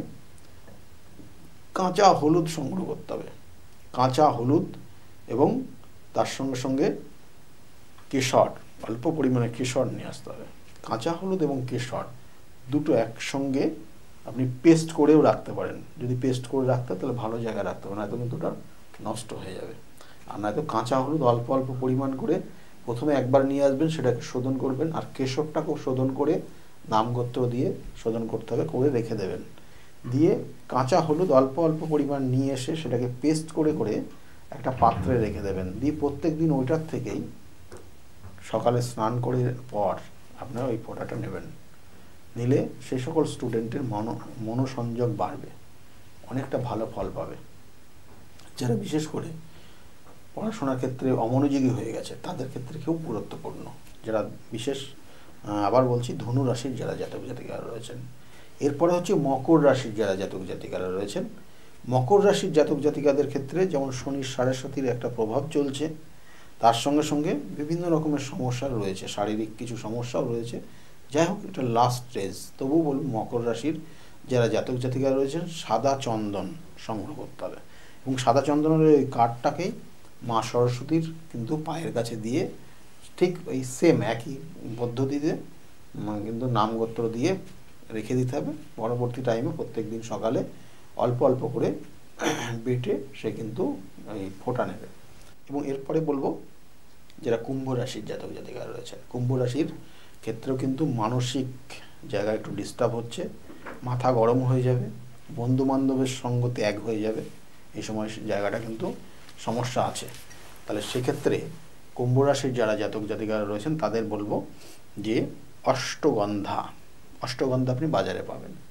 S1: কাঁচা হলুদ সংগ্রহ করতে হবে, কাঁচা হলুদ এবং তার সঙ্গে সঙ্গে কেশর, অল্প পরিমাণে কেশর নিয়ে আসতে হবে। কাঁচা হলুদ এবং কেশর দুটো একসঙ্গে আপনি পেস্ট করেও রাখতে পারেন, যদি পেস্ট করে রাখতে তাহলে ভালো জায়গায় রাখতে হবে, নয়তো কিন্তু ওটা নষ্ট হয়ে যাবে। আর নয়তো কাঁচা হলুদ অল্প অল্প পরিমাণ করে প্রথমে একবার নিয়ে আসবেন, সেটাকে শোধন করবেন, আর কেশরটাকেও শোধন করে নামগোত্র দিয়ে শোধন করতে হবে, করে রেখে দেবেন। দিয়ে কাঁচা হলুদ অল্প অল্প পরিমাণ নিয়ে এসে সেটাকে পেস্ট করে করে একটা পাত্রে রেখে দেবেন। দিয়ে প্রত্যেক দিন ওইটার থেকেই সকালে স্নান করে পর আপনারা ওই ফোঁটাটা নেবেন। নিলে সেই সকল স্টুডেন্টের মনোসংযোগ বাড়বে, অনেকটা ভালো ফল পাবে। যারা বিশেষ করে পড়াশোনার ক্ষেত্রে অমনোযোগী হয়ে গেছে তাদের ক্ষেত্রে খুব গুরুত্বপূর্ণ। যারা বিশেষ আবার বলছি ধনু রাশির যারা জাতক জাতিকারা রয়েছেন। এরপরে হচ্ছে মকর রাশির যারা জাতক জাতিকারা রয়েছেন। মকর রাশির জাতক জাতিকাদের ক্ষেত্রে যেমন শনির 7.5 একটা প্রভাব চলছে, তার সঙ্গে সঙ্গে বিভিন্ন রকমের সমস্যা রয়েছে, শারীরিক কিছু সমস্যাও রয়েছে। যাই হোক, এটা লাস্ট স্টেজ। তবুও বলব মকর রাশির যারা জাতক জাতিকা রয়েছেন সাদা চন্দন সংগ্রহ করতে হবে, এবং সাদা চন্দনের ওই কাঠটাকেই মা সরস্বতীর কিন্তু পায়ের কাছে দিয়ে ঠিক ওই সেম একই পদ্ধতিতে কিন্তু নামগোত্র দিয়ে রেখে দিতে হবে। পরবর্তী টাইমে প্রত্যেক দিন সকালে অল্প অল্প করে বেটে সে কিন্তু ওই ফোঁটা নেবে। এবং এরপরে বলবো যারা কুম্ভ রাশির জাতক জাতিকারা রয়েছে, কুম্ভ রাশির ক্ষেত্রেও কিন্তু মানসিক জায়গায় একটু ডিস্টার্ব হচ্ছে, মাথা গরম হয়ে যাবে, বন্ধু বান্ধবের সঙ্গ ত্যাগ হয়ে যাবে, এই সময় জায়গাটা কিন্তু সমস্যা আছে। তাহলে সেক্ষেত্রে কুম্ভ রাশির যারা জাতক জাতিকারা রয়েছেন তাদের বলবো যে অষ্টগন্ধা আপনি বাজারে পাবেন,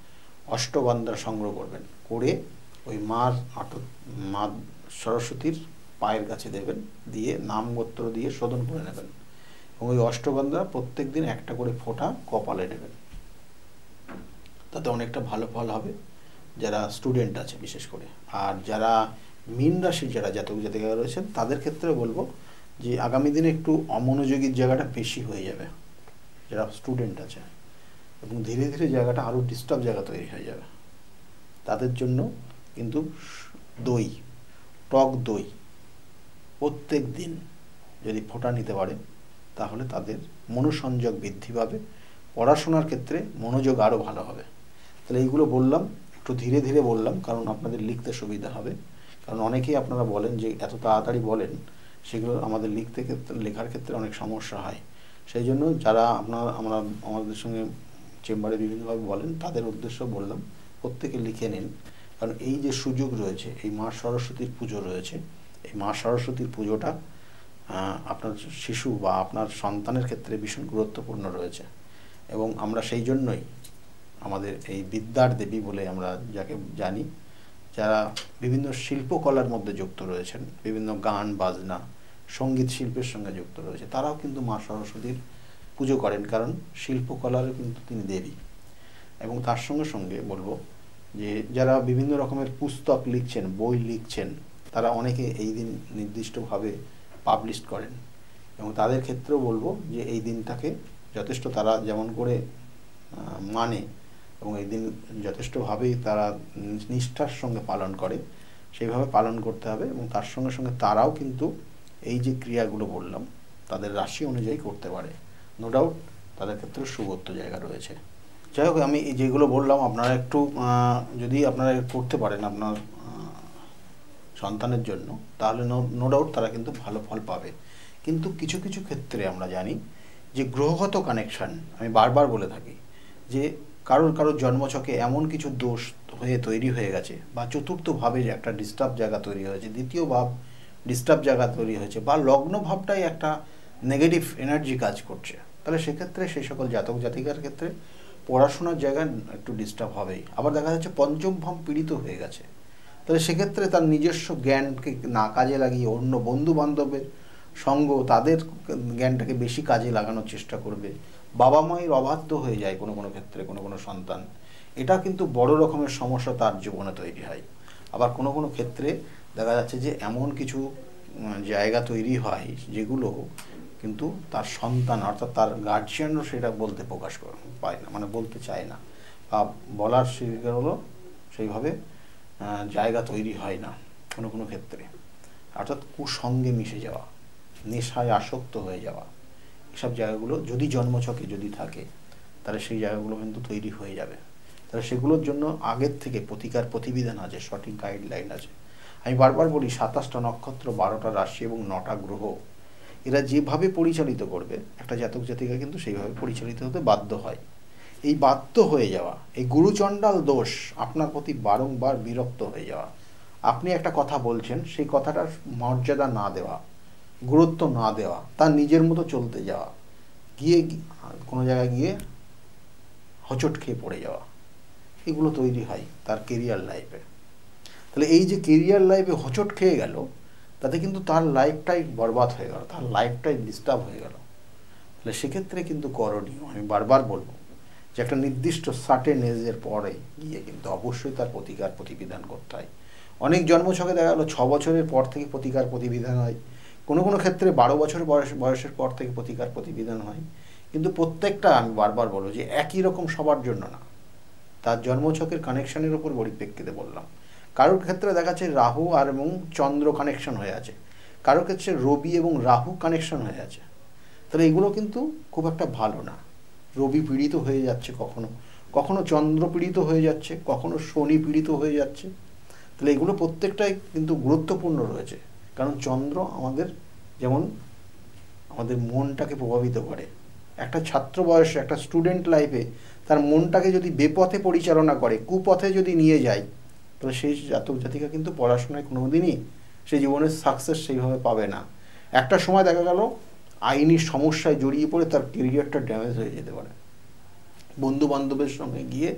S1: অষ্টগন্ধা সংগ্রহ করবেন, করে ওই মা সরস্বতীর পায়ের কাছে দেবেন, দিয়ে নাম গোত্র দিয়ে শোধন করে নেবেন এবং ওই অষ্টগন্ধা প্রত্যেক দিন একটা করে ফোঁটা কপালে নেবেন। তাতে অনেকটা ভালো ফল হবে যারা স্টুডেন্ট আছে বিশেষ করে। আর যারা মীন রাশির যারা জাতক জাতিকা রয়েছেন তাদের ক্ষেত্রে বলবো যে আগামী দিনে একটু অমনোযোগীর জায়গাটা বেশি হয়ে যাবে যারা স্টুডেন্ট আছে, এবং ধীরে ধীরে জায়গাটা আরও ডিস্টার্ব জায়গা তৈরি হয়ে যাবে। তাদের জন্য কিন্তু দই, টক দই প্রত্যেক দিন যদি ফোঁটা নিতে পারে তাহলে তাদের মনোসংযোগ বৃদ্ধি পাবে, পড়াশোনার ক্ষেত্রে মনোযোগ আরও ভালো হবে। তাহলে এইগুলো বললাম, একটু ধীরে ধীরে বললাম কারণ আপনাদের লিখতে সুবিধা হবে। কারণ অনেকেই আপনারা বলেন যে এত তাড়াতাড়ি বলেন, সেগুলো আমাদের লেখার ক্ষেত্রে অনেক সমস্যা হয়। সেই জন্য যারা আমাদের সঙ্গে চেম্বারে বিভিন্নভাবে বলেন তাদের উদ্দেশ্য বললাম প্রত্যেকে লিখে নিন। কারণ এই যে সুযোগ রয়েছে, এই মা সরস্বতীর পুজো রয়েছে, এই মা সরস্বতীর পুজোটা আপনার শিশু বা আপনার সন্তানের ক্ষেত্রে ভীষণ গুরুত্বপূর্ণ রয়েছে। এবং আমরা সেই জন্যই আমাদের এই বিদ্যার দেবী বলে আমরা যাকে জানি, যারা বিভিন্ন শিল্পকলার মধ্যে যুক্ত রয়েছেন, বিভিন্ন গান বাজনা সঙ্গীত শিল্পের সঙ্গে যুক্ত রয়েছে, তারাও কিন্তু মা সরস্বতীর পুজো করেন, কারণ শিল্পকলারও কিন্তু তিনি দেবী। এবং তার সঙ্গে সঙ্গে বলবো যে যারা বিভিন্ন রকমের পুস্তক লিখছেন, বই লিখছেন, তারা অনেকে এই দিন নির্দিষ্টভাবে পাবলিশ করেন এবং তাদের ক্ষেত্রেও বলবো যে এই দিনটাকে যথেষ্ট তারা যেমন করে মানে এবং এই দিন যথেষ্টভাবেই তারা নিষ্ঠার সঙ্গে পালন করে, সেইভাবে পালন করতে হবে। এবং তার সঙ্গে সঙ্গে তারাও কিন্তু এই যে ক্রিয়াগুলো বললাম তাদের রাশি অনুযায়ী করতে পারে, নো ডাউট তাদের ক্ষেত্রে শুভত্ব জায়গা রয়েছে। যাই হোক, আমি যেগুলো বললাম আপনারা একটু যদি আপনারা করতে পারেন আপনার সন্তানের জন্য, তাহলে নো ডাউট তারা কিন্তু ভালো ফল পাবে। কিন্তু কিছু কিছু ক্ষেত্রে আমরা জানি যে গ্রহগত কানেকশান, আমি বারবার বলে থাকি যে কারোর জন্মছকে এমন কিছু দোষ তৈরি হয়ে গেছে, বা চতুর্থ ভাবে একটা ডিস্টার্ব জায়গা তৈরি হয়েছে, দ্বিতীয় ভাব ডিস্টার্ব জায়গা তৈরি হয়েছে, বা লগ্ন ভাবটাই একটা নেগেটিভ এনার্জি কাজ করছে, তাহলে সেক্ষেত্রে সেই সকল জাতক জাতিকার ক্ষেত্রে পড়াশোনার জায়গায় একটু ডিস্টার্ব হবেই। আবার দেখা যাচ্ছে পঞ্চম ভাব পীড়িত হয়ে গেছে, তাহলে সেক্ষেত্রে তার নিজস্ব জ্ঞানকে না কাজে লাগিয়ে অন্য বন্ধু বান্ধবের সঙ্গ, তাদের জ্ঞানটাকে বেশি কাজে লাগানোর চেষ্টা করবে। বাবা মায়ের অবাধ্য হয়ে যায় কোনো কোনো ক্ষেত্রে কোনো সন্তান, এটা কিন্তু বড় রকমের সমস্যা তার জীবনে তৈরি হয়। আবার কোনো কোনো ক্ষেত্রে দেখা যাচ্ছে যে এমন কিছু জায়গা তৈরি হয় যেগুলো কিন্তু তার সন্তান অর্থাৎ তার গার্জিয়ানও সেটা বলতে প্রকাশ পায় না, মানে বলতে চায় না, বা বলার সেগুলো সেইভাবে জায়গা তৈরি হয় না কোনো কোনো ক্ষেত্রে। অর্থাৎ কুসঙ্গে মিশে যাওয়া, নেশায় আসক্ত হয়ে যাওয়া, এসব জায়গাগুলো যদি জন্মছকে যদি থাকে তাহলে সেই জায়গাগুলো কিন্তু তৈরি হয়ে যাবে। তাহলে সেগুলোর জন্য আগের থেকে প্রতিবিধান আছে, সঠিক গাইডলাইন আছে। আমি বারবার বলি 27টা নক্ষত্র, 12টা রাশি এবং 9টা গ্রহ, এরা যেভাবে পরিচালিত করবে একটা জাতক জাতিকা কিন্তু সেইভাবে পরিচালিত হতে বাধ্য হয়। এই বাধ্য হয়ে যাওয়া, এই গুরুচণ্ডাল দোষ, আপনার প্রতি বারংবার বিরক্ত হয়ে যাওয়া, আপনি একটা কথা বলছেন সেই কথাটার মর্যাদা না দেওয়া, গুরুত্ব না দেওয়া, তার নিজের মতো চলতে যাওয়া, গিয়ে কোনো জায়গায় গিয়ে হোঁচট খেয়ে পড়ে যাওয়া, এগুলো তৈরি হয় তার কেরিয়ার লাইফে। তাহলে এই যে কেরিয়ার লাইফে হোঁচট খেয়ে গেল, তাতে কিন্তু তার লাইফটাই বরবাদ হয়ে গেল, তার লাইফটাই ডিস্টার্ব হয়ে গেল। তাহলে সেক্ষেত্রে কিন্তু করণীয়, আমি বারবার বলবো যে একটা নির্দিষ্ট সার্টেন এজের পরে গিয়ে কিন্তু অবশ্যই তার প্রতিবিধান করতে হয়। অনেক জন্মছকে দেখা গেলো 6 বছরের পর থেকে প্রতিবিধান হয়, কোনো কোনো ক্ষেত্রে 12 বছর বয়সের পর থেকে প্রতিবিধান হয়। কিন্তু প্রত্যেকটা আমি বারবার বলবো যে একই রকম সবার জন্য না, তার জন্মছকের কানেকশানের উপর পরিপ্রেক্ষিতে বললাম। কারোর ক্ষেত্রে দেখা যাচ্ছে রাহু আর এবং চন্দ্র কানেকশন হয়ে আছে, কারোর ক্ষেত্রে রবি এবং রাহু কানেকশন হয়ে আছে। তাহলে এগুলো কিন্তু খুব একটা ভালো না। রবি পীড়িত হয়ে যাচ্ছে, কখনো চন্দ্র পীড়িত হয়ে যাচ্ছে, কখনো শনি পীড়িত হয়ে যাচ্ছে। তাহলে এগুলো প্রত্যেকটাই কিন্তু গুরুত্বপূর্ণ রয়েছে, কারণ চন্দ্র যেমন আমাদের মনটাকে প্রভাবিত করে। একটা ছাত্র বয়সে একটা স্টুডেন্ট লাইফে তার মনটাকে যদি বেপথে পরিচালনা করে, কুপথে যদি নিয়ে যায়, তাহলে সেই জাতক জাতিকা কিন্তু পড়াশোনায় কোনো দিনই সে জীবনের সাকসেস সেইভাবে পাবে না। একটা সময় দেখা গেল আইনি সমস্যায় জড়িয়ে পড়ে তার কেরিয়ারটা ড্যামেজ হয়ে যেতে পারে, বন্ধু বান্ধবের সঙ্গে গিয়ে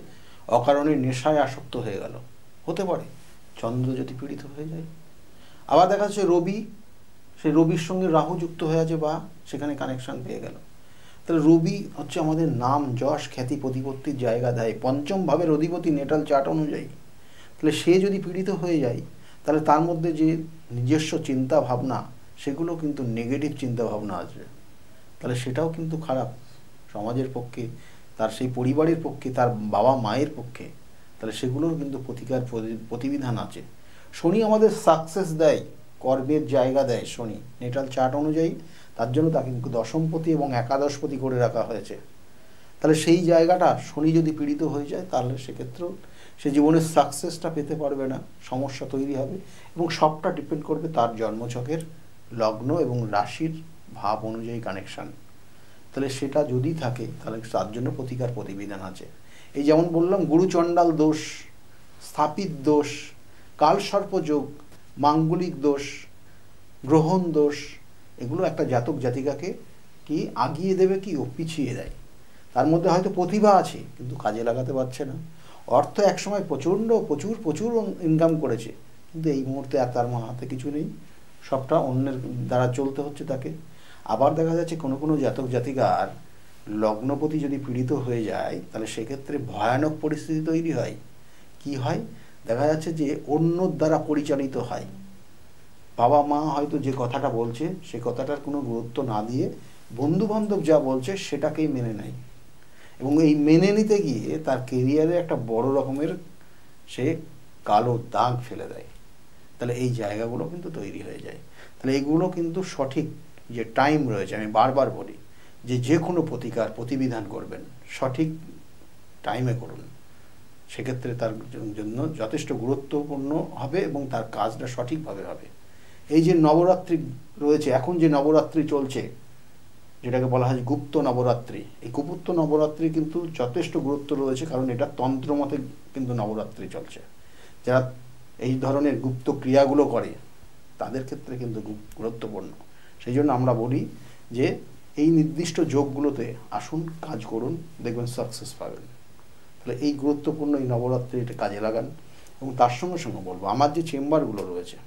S1: অকারণে নেশায় আসক্ত হয়ে গেল, হতে পারে চন্দ্র যদি পীড়িত হয়ে যায়। আবার দেখা যাচ্ছে রবি, সেই রবির সঙ্গে রাহু যুক্ত হয়ে আছে বা সেখানে কানেকশান পেয়ে গেল। তাহলে রবি হচ্ছে আমাদের নাম, যশ, খ্যাতি, প্রতিপত্তির জায়গা দেয়, পঞ্চম ভাবের অধিপতি নেটাল চার্ট অনুযায়ী। তাহলে সে যদি পীড়িত হয়ে যায়, তাহলে তার মধ্যে যে নিজস্ব চিন্তা ভাবনা, সেগুলো কিন্তু নেগেটিভ চিন্তা ভাবনা আসবে। তাহলে সেটাও কিন্তু খারাপ সমাজের পক্ষে, তার সেই পরিবারের পক্ষে, তার বাবা মায়ের পক্ষে। তাহলে সেগুলোর কিন্তু প্রতিকার প্রতিবিধান আছে। শনি আমাদের সাকসেস দেয়, কর্মের জায়গা দেয় শনি নেটাল চার্ট অনুযায়ী। তার জন্য তাকে কিন্তু দশমপতি এবং একাদশপতি করে রাখা হয়েছে। তাহলে সেই জায়গাটা শনি যদি পীড়িত হয়ে যায়, তাহলে সেক্ষেত্রেও সে জীবনের সাকসেসটা পেতে পারবে না, সমস্যা তৈরি হবে। এবং সবটা ডিপেন্ড করবে তার জন্মছকের লগ্ন এবং রাশির ভাব অনুযায়ী কানেকশান। তাহলে সেটা যদি থাকে, তাহলে তার জন্য প্রতিকার প্রতিবিধান আছে। এই যেমন বললাম, গুরুচণ্ডাল দোষ, স্থাপিত দোষ, কালসর্প যোগ, মাঙ্গলিক দোষ, গ্রহণ দোষ, এগুলো একটা জাতক জাতিকাকে কি আগিয়ে দেবে কি ও পিছিয়ে দেয়। তার মধ্যে হয়তো প্রতিভা আছে কিন্তু কাজে লাগাতে পারছে না। অর্থ একসময় প্রচুর ইনকাম করেছে, কিন্তু এই মুহূর্তে আর তার হাতে কিছু নেই, সবটা অন্যের দ্বারা চলতে হচ্ছে তাকে। আবার দেখা যাচ্ছে কোনো জাতক জাতিকার লগ্নপতি যদি পীড়িত হয়ে যায়, তাহলে সেক্ষেত্রে ভয়ানক পরিস্থিতি তৈরি হয়। কি হয়? দেখা যাচ্ছে যে অন্যর দ্বারা পরিচালিত হয়। বাবা মা হয়তো যে কথাটা বলছে সে কথাটার কোনো গুরুত্ব না দিয়ে বন্ধুবান্ধব যা বলছে সেটাকেই মেনে নেয়, এবং এই মেনে নিতে গিয়ে তার কেরিয়ারে একটা বড় রকমের সে কালো দাগ ফেলে দেয়। তাহলে এই জায়গাগুলো কিন্তু তৈরি হয়ে যায়। তাহলে এগুলো কিন্তু সঠিক যে টাইম রয়েছে, আমি বারবার বলি যে কোনো প্রতিকার প্রতিবিধান করবেন সঠিক টাইমে করুন, সেক্ষেত্রে তার জন্য যথেষ্ট গুরুত্বপূর্ণ হবে এবং তার কাজটা সঠিকভাবে হবে। এই যে নবরাত্রি রয়েছে, এখন যে নবরাত্রি চলছে, যেটাকে বলা হয় গুপ্ত নবরাত্রি, এই গুপ্ত নবরাত্রি কিন্তু যথেষ্ট গুরুত্ব রয়েছে, কারণ এটা তন্ত্র মতে কিন্তু নবরাত্রি চলছে। যারা এই ধরনের গুপ্ত ক্রিয়াগুলো করে তাদের ক্ষেত্রে কিন্তু গুরুত্বপূর্ণ। সেই জন্য আমরা বলি যে এই নির্দিষ্ট যোগগুলোতে আসুন, কাজ করুন, দেখবেন সাকসেস পাবেন। তাহলে এই গুরুত্বপূর্ণ এই নবরাত্রিটা কাজে লাগান। এবং তার সঙ্গে সঙ্গে বলবো, আমার যে চেম্বারগুলো রয়েছে,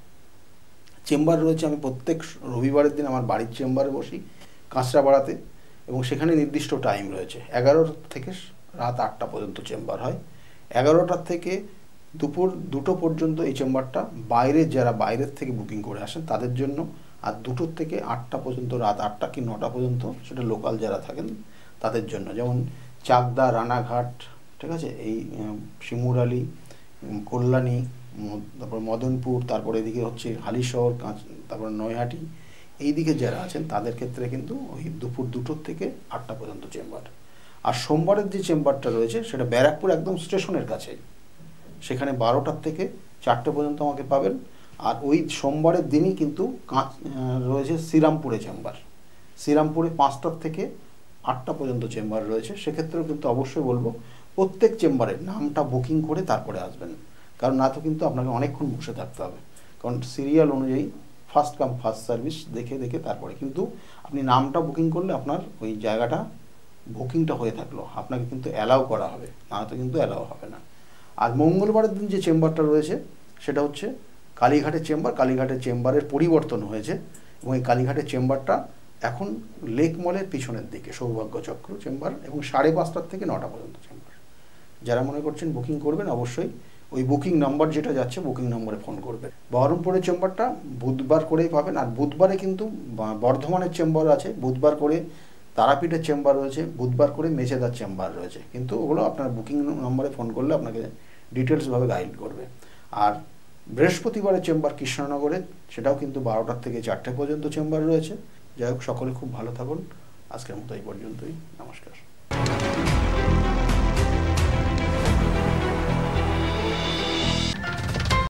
S1: আমি প্রত্যেক রবিবারের দিন আমার বাড়ির চেম্বারে বসি কাঁচরাপাড়াতে, এবং সেখানে নির্দিষ্ট টাইম রয়েছে। 11টা থেকে রাত 8টা পর্যন্ত চেম্বার হয়। 11টার থেকে দুপুর 2টো পর্যন্ত এই চেম্বারটা যারা বাইরের থেকে বুকিং করে আসেন তাদের জন্য, আর 2টোর থেকে 8টা পর্যন্ত, রাত 8টা কি 9টা পর্যন্ত সেটা লোকাল যারা থাকেন তাদের জন্য। যেমন চাকদা, রানাঘাট, ঠিক আছে, এই শিমুরালি, কল্যাণী, তারপর মদনপুর, তারপরে এদিকে হচ্ছে হালিশহর, তারপর নৈহাটি, এই দিকে যারা আছেন তাদের ক্ষেত্রে কিন্তু ওই দুপুর 2টোর থেকে 8টা পর্যন্ত চেম্বার। আর সোমবারের যে চেম্বারটা রয়েছে সেটা ব্যারাকপুর একদম স্টেশনের কাছে, সেখানে 12টার থেকে 4টে পর্যন্ত আমাকে পাবেন। আর ওই সোমবারের দিনই কিন্তু রয়েছে শ্রীরামপুরে চেম্বার, শ্রীরামপুরে 5টার থেকে 8টা পর্যন্ত চেম্বার রয়েছে। সেক্ষেত্রেও কিন্তু অবশ্যই বলবো প্রত্যেক চেম্বারের নামটা বুকিং করে তারপরে আসবেন, কারণ না তো কিন্তু আপনাকে অনেকক্ষণ বসে থাকতে হবে, কারণ সিরিয়াল অনুযায়ী ফার্স্ট কাম ফার্স্ট সার্ভিস দেখে তারপরে। কিন্তু আপনি নামটা বুকিং করলে আপনার ওই জায়গাটা বুকিংটা হয়ে থাকলো, আপনাকে কিন্তু অ্যালাউ করা হবে, না তো কিন্তু অ্যালাউ হবে না। আর মঙ্গলবারের দিন যে চেম্বারটা রয়েছে সেটা হচ্ছে কালীঘাটের চেম্বার। কালীঘাটের চেম্বারের পরিবর্তন হয়েছে, এবং এই কালীঘাটের চেম্বারটা এখন লেক মলের পিছনের দিকে সৌভাগ্য চক্র চেম্বার, এবং 5:30 থেকে 9টা পর্যন্ত চেম্বার। যারা মনে করছেন বুকিং করবেন, অবশ্যই ওই বুকিং নাম্বার যেটা যাচ্ছে বুকিং নম্বরে ফোন করবেন। বহরমপুরের চেম্বারটা বুধবার করেই পাবেন, আর বুধবারে কিন্তু বর্ধমানের চেম্বার আছে, বুধবার করে তারাপীঠের চেম্বার রয়েছে, বুধবার করে মেচেদার চেম্বার রয়েছে, কিন্তু ওগুলো আপনার বুকিং নম্বরে ফোন করলে আপনাকে ডিটেলসভাবে গাইড করবে। আর বৃহস্পতিবারের চেম্বার কৃষ্ণনগরে, সেটাও কিন্তু 12টার থেকে 4টে পর্যন্ত চেম্বার রয়েছে। যাই হোক, সকলে খুব ভালো থাকুন। আজকের মতো এই পর্যন্তই, নমস্কার।